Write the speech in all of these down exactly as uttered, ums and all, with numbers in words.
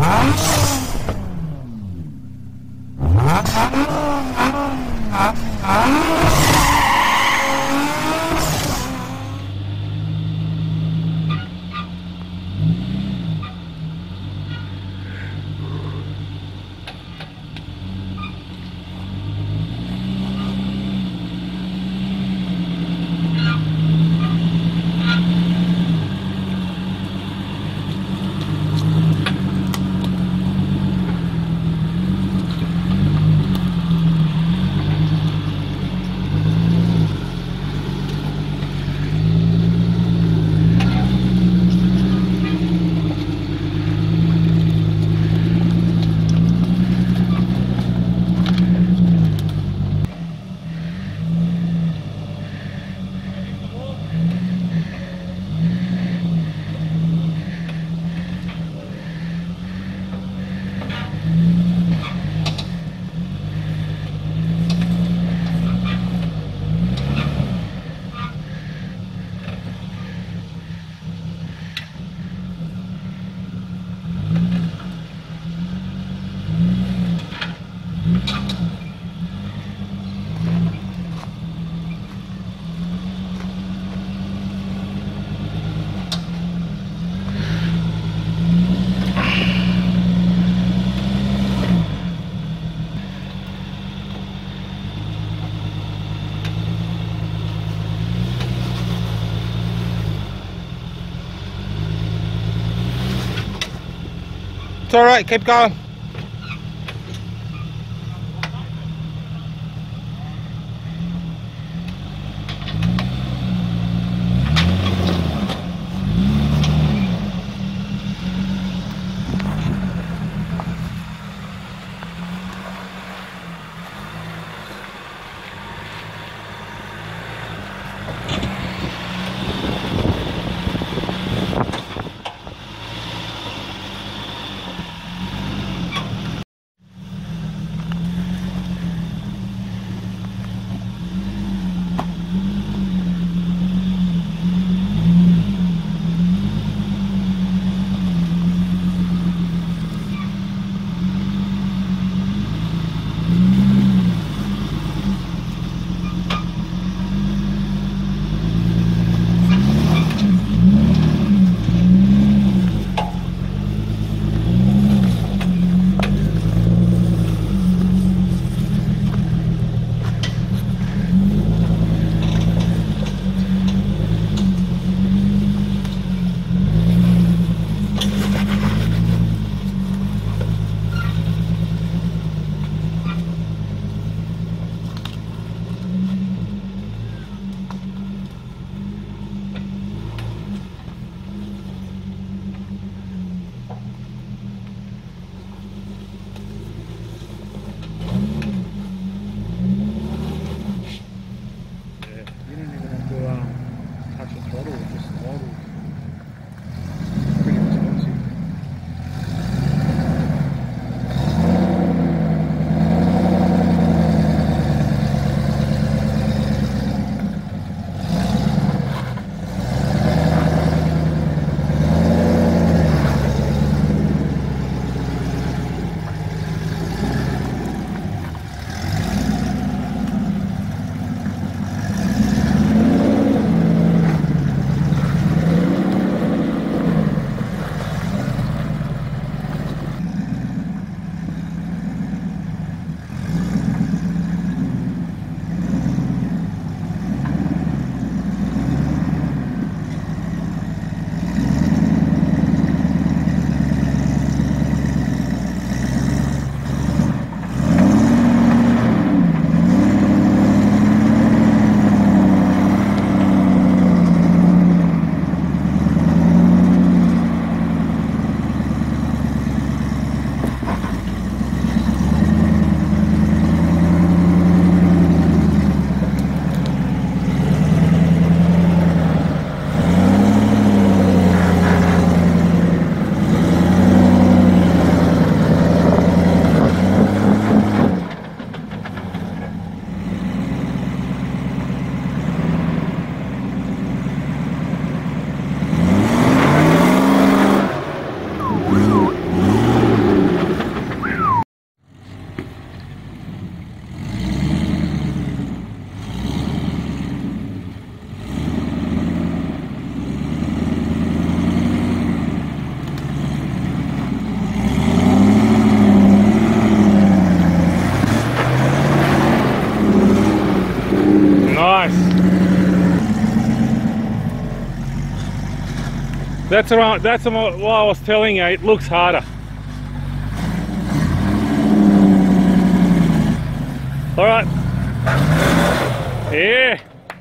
It's alright, keep going. That's around, that's what I was telling you, it looks harder. Alright. Yeah.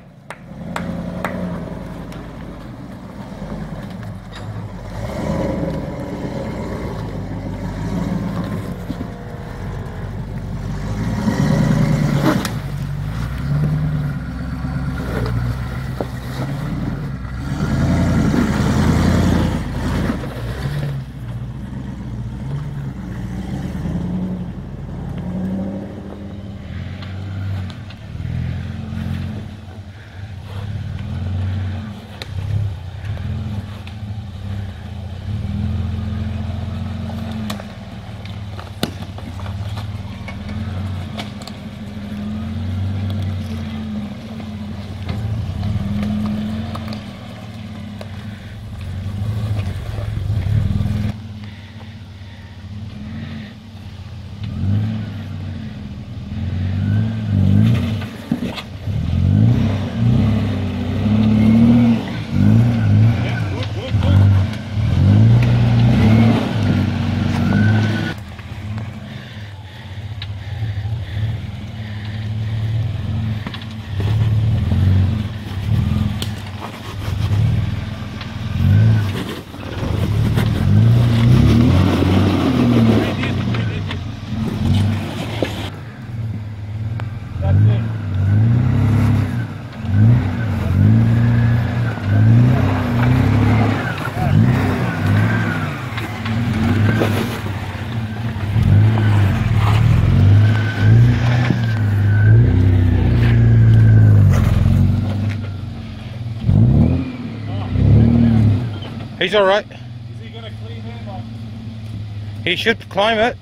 He's alright. Is he going to clean that one? He should climb it.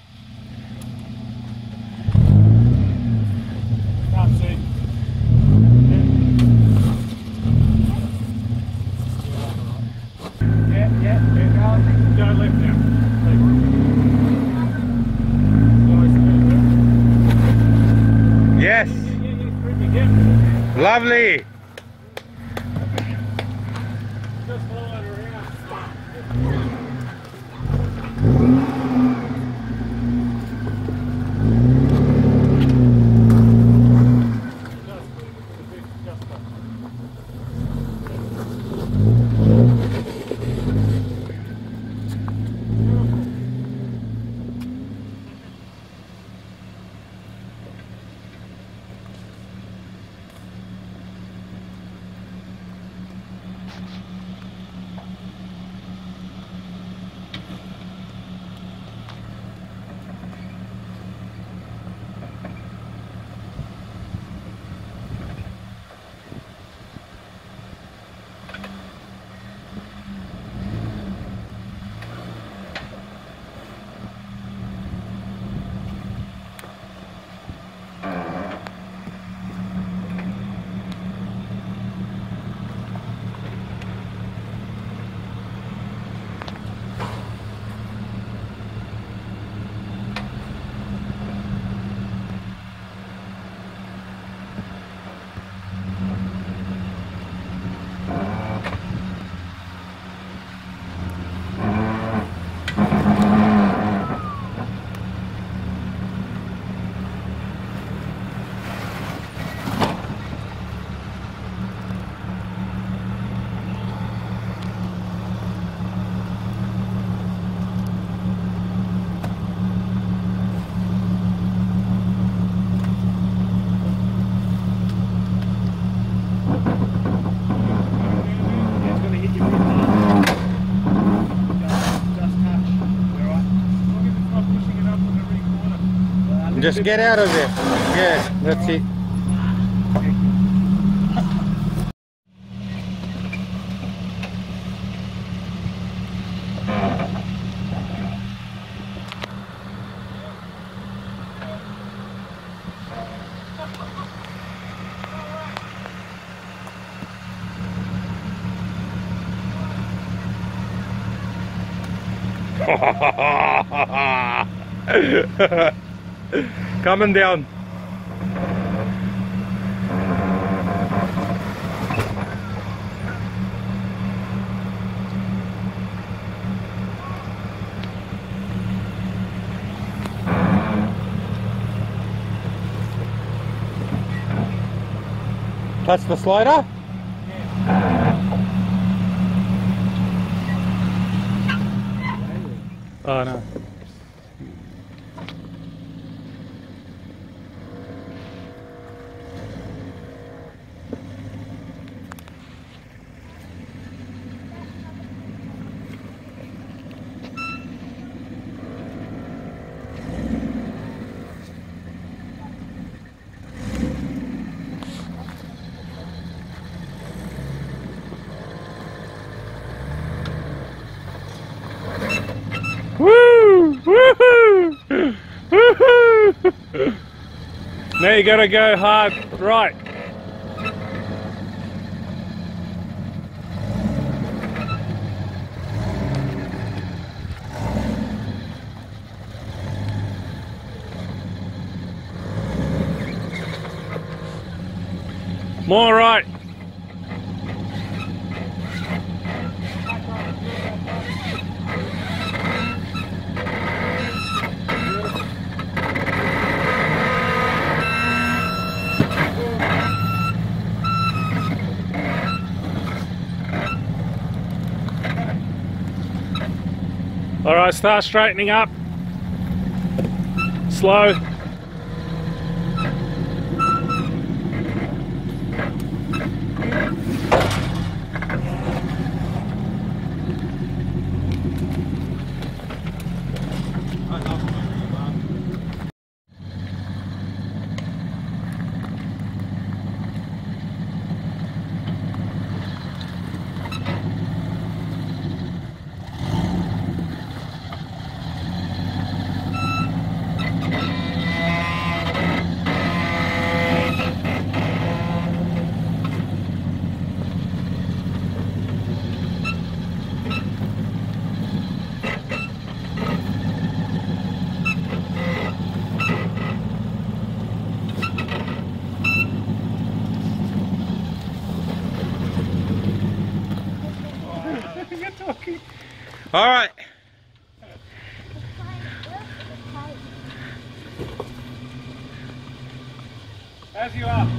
Yeah. Can't see. Yeah, yeah, yeah, go. Go left now. Left. Yes. Yeah, yeah, yeah, pretty good. Lovely. Just follow it around. Just get out of there. Yeah, that's it. Coming down. Touch the slider? Oh no. Woo! Woohoo! Woohoo! Now you gotta go hard right. More right. All right, start straightening up. Slow. All right. As you are.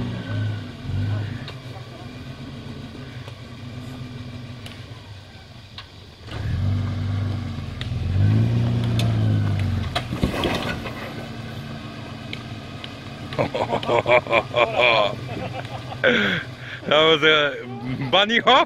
That was a bunny hop.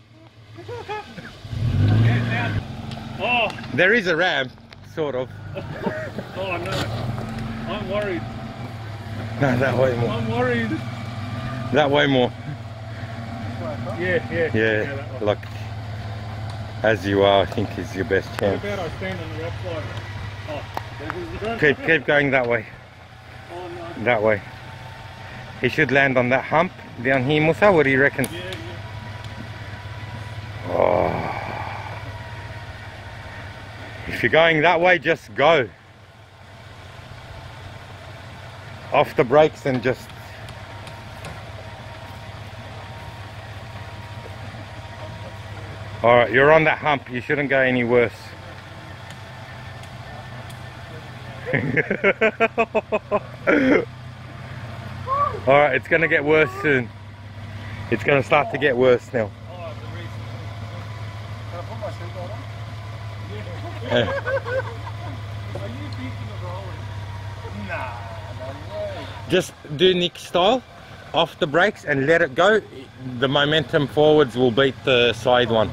Oh. There is a ramp, sort of. Oh no. I'm worried. No, that way more. I'm worried. That way more. Yeah, yeah. Yeah, look. As you are, I think is your best What chance. about I stand on the rock side? Oh, there's Keep, keep going that way. Oh no. That way. He should land on that hump down here, Musa. What do you reckon? Yeah, yeah. Oh. If you're going that way, just go. Off the brakes and just... Alright, you're on that hump. You shouldn't go any worse. Alright, it's going to get worse soon. It's going to start to get worse now. Are you thinking of rolling? Nah, no way. Just do Nick style, off the brakes and let it go. The momentum forwards will beat the side one.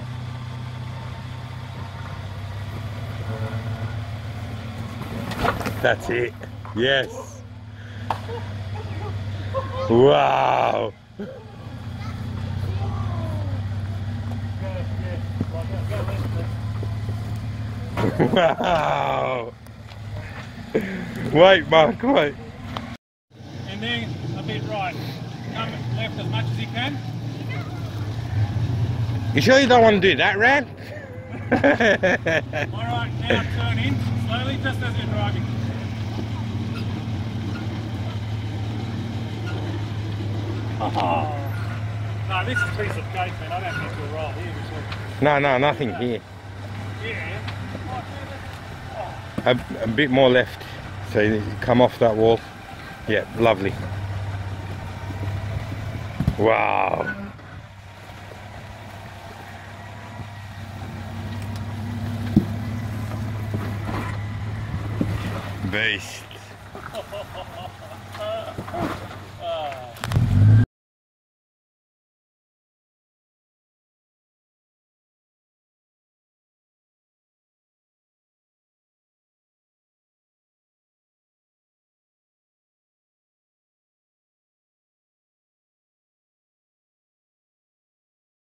That's it. Yes. Wow. Wow. Wait, Mark, wait. And then a bit right. Come left as much as you can. You sure you don't want to do that ramp? Alright, now turn in slowly just as you're driving. Oh. No, this is a piece of cake, man. I don't think we'll roll here. No, no, nothing here. Yeah. A, a bit more left, so you come off that wall. Yeah, lovely. Wow. Beast.